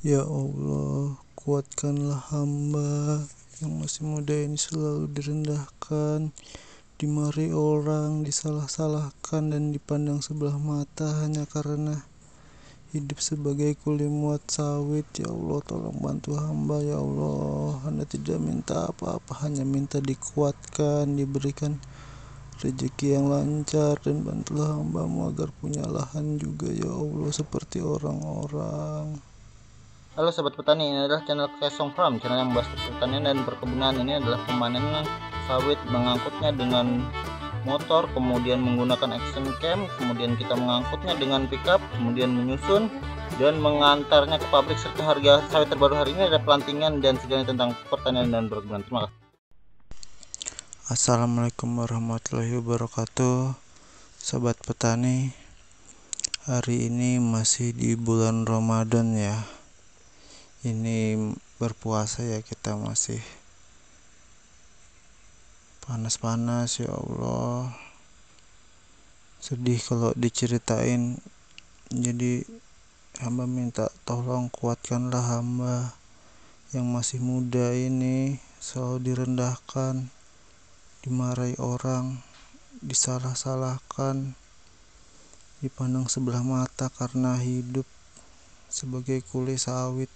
Ya Allah, kuatkanlah hamba yang masih muda ini selalu direndahkan, dimarahi orang, disalah-salahkan dan dipandang sebelah mata hanya karena hidup sebagai kuli muat sawit. Ya Allah, tolong bantu hamba. Ya Allah, hamba tidak minta apa-apa, hanya minta dikuatkan, diberikan rezeki yang lancar, dan bantulah hambamu agar punya lahan juga ya Allah seperti orang-orang. Halo Sobat Petani, ini adalah channel Kesong Farm, channel yang membahas pertanian dan perkebunan. Ini adalah pemanenan sawit, mengangkutnya dengan motor, kemudian menggunakan action cam, kemudian kita mengangkutnya dengan pickup, kemudian menyusun dan mengantarnya ke pabrik. Serta harga sawit terbaru hari ini ada pelantingan dan segalanya tentang pertanian dan perkebunan. Terima kasih. Assalamualaikum warahmatullahi wabarakatuh, Sobat Petani. Hari ini masih di bulan Ramadan ya. Ini berpuasa ya, kita masih panas-panas. Ya Allah, sedih kalau diceritain. Jadi hamba minta tolong kuatkanlah hamba yang masih muda ini, selalu direndahkan, dimarahi orang, disalah-salahkan, dipandang sebelah mata karena hidup sebagai kuli sawit.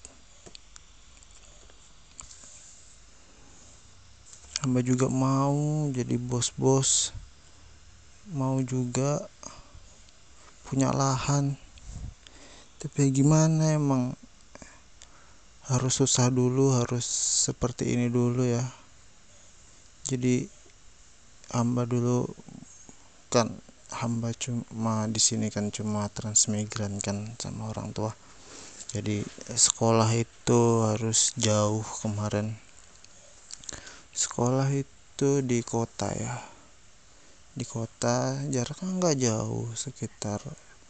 Hamba juga mau jadi bos-bos, mau juga punya lahan, tapi gimana, emang harus susah dulu, harus seperti ini dulu ya. Jadi hamba dulu kan, hamba cuma di sini kan cuma transmigran kan sama orang tua. Jadi sekolah itu harus jauh. Kemarin sekolah itu di kota ya, di kota jaraknya nggak jauh, sekitar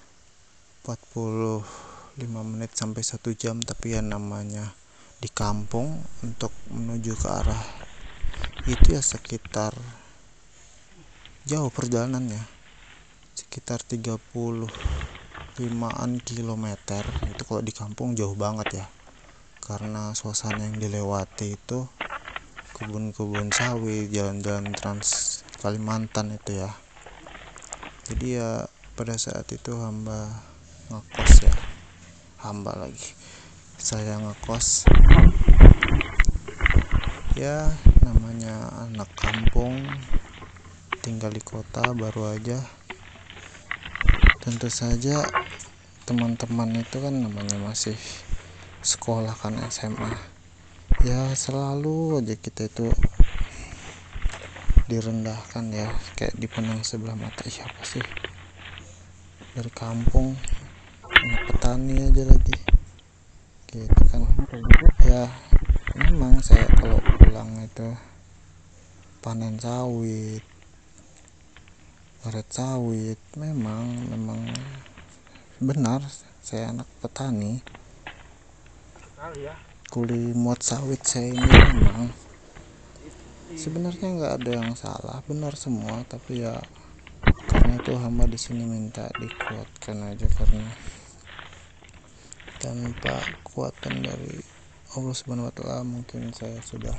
45 menit sampai 1 jam, tapi ya namanya di kampung, untuk menuju ke arah itu ya sekitar jauh perjalanannya, sekitar 35-an kilometer. Itu kalau di kampung jauh banget ya, karena suasana yang dilewati itu kebun-kebun sawit, jalan-jalan trans Kalimantan itu ya. Jadi ya pada saat itu hamba ngekos ya, saya ngekos ya, namanya anak kampung tinggal di kota baru aja. Tentu saja teman-teman itu kan namanya masih sekolah kan, SMA ya, selalu aja kita itu direndahkan ya, kayak dipandang sebelah mata. Siapa sih dari kampung, anak petani aja lagi gitu kan ya. Memang saya kalau pulang itu panen sawit, paret sawit, memang benar saya anak petani, kuli muat sawit. Saya ini memang sebenarnya nggak ada yang salah, benar semua, tapi ya karena itu hamba di sini minta dikuatkan aja, karena tanpa kekuatan dari Allah Subhanahu wa Ta'ala mungkin saya sudah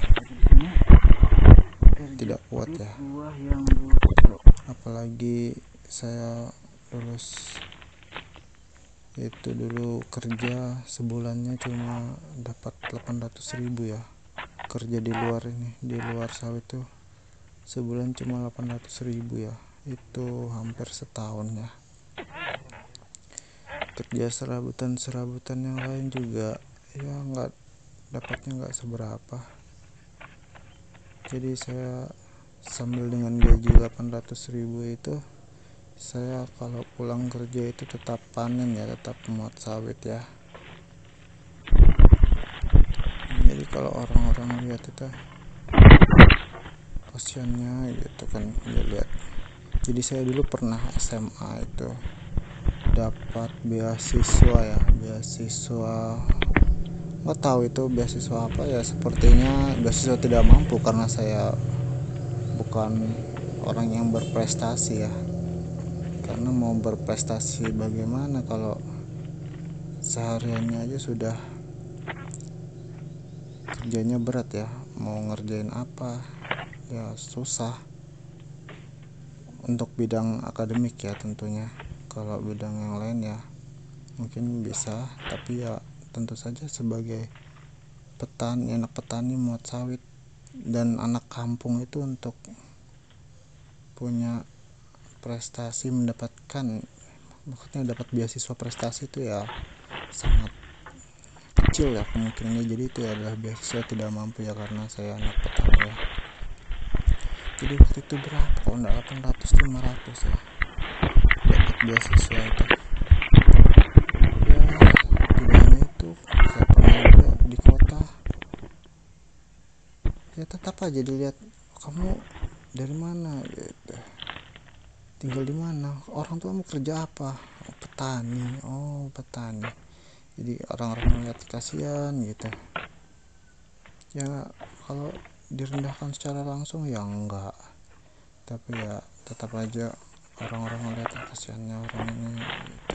tidak kuat ya. Apalagi saya lulus itu dulu kerja sebulannya cuma dapat 800.000 ya. Kerja di luar ini, di luar sawit tuh sebulan cuma 800.000 ya. Itu hampir setahun ya. Kerja serabutan yang lain juga ya dapatnya nggak seberapa. Jadi saya sambil dengan gaji 800.000 itu, saya kalau pulang kerja itu tetap panen ya, tetap muat sawit ya. Jadi kalau orang-orang lihat itu kasiannya gitu kan, dia lihat. Jadi saya dulu pernah SMA itu dapat beasiswa ya, nggak tahu itu beasiswa apa ya, sepertinya beasiswa tidak mampu karena saya bukan orang yang berprestasi ya. Karena mau berprestasi bagaimana kalau sehariannya aja sudah kerjanya berat ya, mau ngerjain apa ya susah untuk bidang akademik ya tentunya. Kalau bidang yang lain ya mungkin bisa, tapi ya tentu saja sebagai petani, anak petani muat sawit dan anak kampung itu untuk punya prestasi, mendapatkan maksudnya dapat beasiswa prestasi itu ya sangat kecil ya kemungkinannya. Jadi itu adalah beasiswa tidak mampu ya, karena saya anak petani ya. Jadi waktu itu berapa kalau enggak 800 500 ya dapat beasiswa itu ya. Tidak hanya itu, saya pernah juga di kota ya tetap aja dilihat, kamu dari mana gitu, tinggal di mana, orang tuamu kerja apa, oh, petani. Oh petani, jadi orang-orang melihat kasihan gitu ya. Kalau direndahkan secara langsung ya enggak, tapi ya tetap aja orang-orang melihat kasihannya orang ini gitu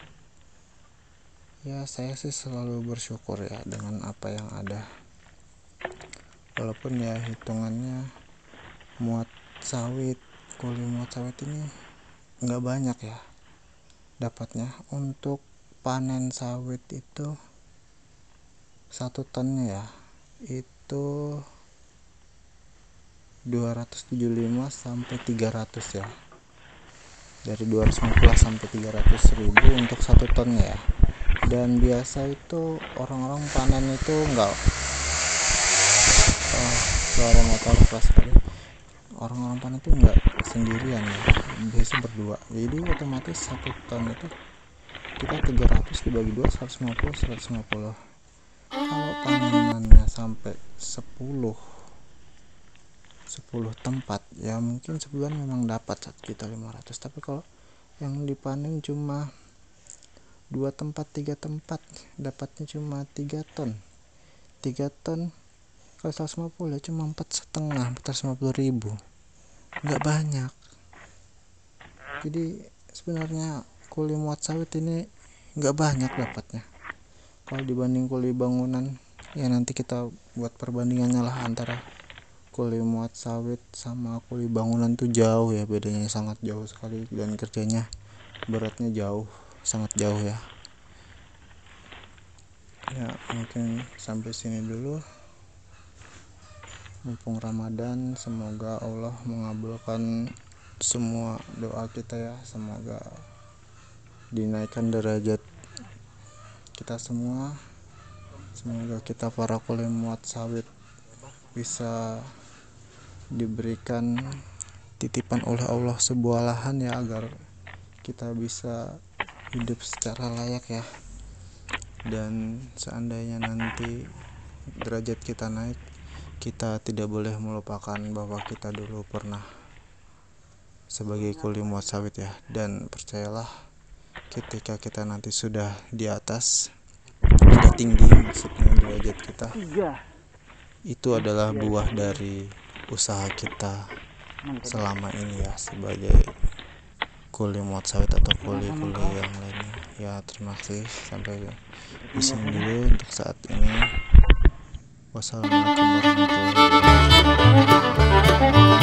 ya. Saya sih selalu bersyukur ya dengan apa yang ada, walaupun ya hitungannya muat sawit, kuli muat sawit ini enggak banyak ya dapatnya. Untuk panen sawit itu 1 tonnya ya itu 275 sampai 300 ya, dari 250 sampai 300 ribu untuk 1 tonnya ya. Dan biasa itu orang-orang panen itu enggak, suara motor keras sekali. Orang-orang panen itu enggak sendirian ya, biasa berdua. Jadi otomatis 1 ton itu kita 300 dibagi 2 150. Kalau panenannya sampai 10 tempat ya mungkin sebulan memang dapat 1.500.000. Tapi kalau yang dipanen cuma 2 tempat 3 tempat dapatnya cuma 3 ton. 3 ton kalau 150 ya cuma 450.000, nggak banyak. Jadi sebenarnya kuli muat sawit ini nggak banyak dapatnya kalau dibanding kuli bangunan ya. Nanti kita buat perbandingannya lah antara kuli muat sawit sama kuli bangunan tuh jauh ya, bedanya sangat jauh sekali, dan kerjanya beratnya jauh, sangat jauh ya. Ya mungkin sampai sini dulu, mumpung Ramadan. Semoga Allah mengabulkan semua doa kita ya, semoga dinaikkan derajat kita semua, semoga kita para kuli muat sawit bisa diberikan titipan oleh Allah sebuah lahan ya, agar kita bisa hidup secara layak ya. Dan seandainya nanti derajat kita naik, kita tidak boleh melupakan bahwa kita dulu pernah sebagai kuli muat sawit ya. Dan percayalah, ketika kita nanti sudah di atas, sudah tinggi maksudnya derajat kita, itu adalah buah dari usaha kita selama ini ya, sebagai kuli muat sawit atau kuli-kuli yang lainnya ya. Terima kasih, sampai di sini dulu untuk saat ini. Wassalamualaikum warahmatullahi wabarakatuh.